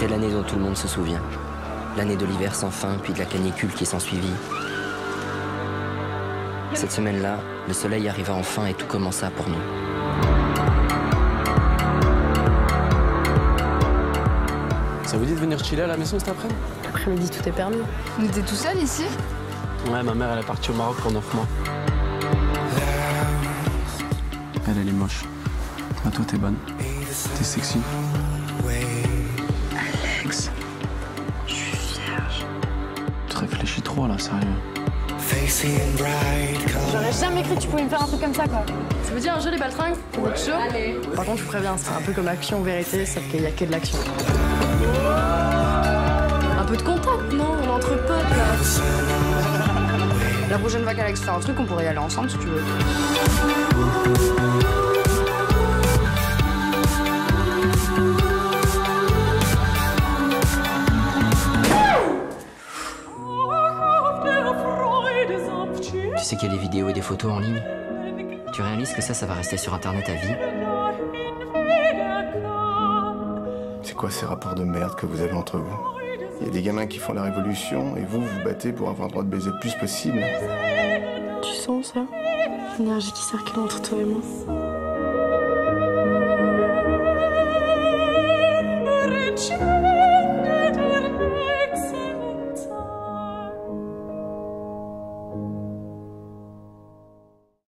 C'était l'année dont tout le monde se souvient. L'année de l'hiver sans fin, puis de la canicule qui s'ensuivit. Cette semaine-là, le soleil arriva enfin et tout commença pour nous. Ça vous dit de venir chiller à la maison cet après-midi? L'après-midi, tout est permis. Mais t'es tout seul ici? Ouais, ma mère, elle est partie au Maroc pour 9 mois. Elle est moche. Ah, toi, t'es bonne. T'es sexy. Alex, je suis vierge. Tu réfléchis trop, là, sérieux. J'aurais jamais cru que tu pouvais me faire un truc comme ça, quoi. Ça veut dire un jeu les baltringues? Ouais. Chaud? Allez. Par contre, je vous préviens, c'est un peu comme action-vérité, sauf qu'il y a que de l'action. Un peu de contact, non? On est entre potes, là. La prochaine fois qu'Alex fait un truc, on pourrait y aller ensemble, si tu veux. Tu sais qu'il y a des vidéos et des photos en ligne? Tu réalises que ça va rester sur Internet à vie? C'est quoi ces rapports de merde que vous avez entre vous? Il y a des gamins qui font la révolution et vous vous battez pour avoir le droit de baiser le plus possible. Tu sens ça? L'énergie qui circule entre toi et moi.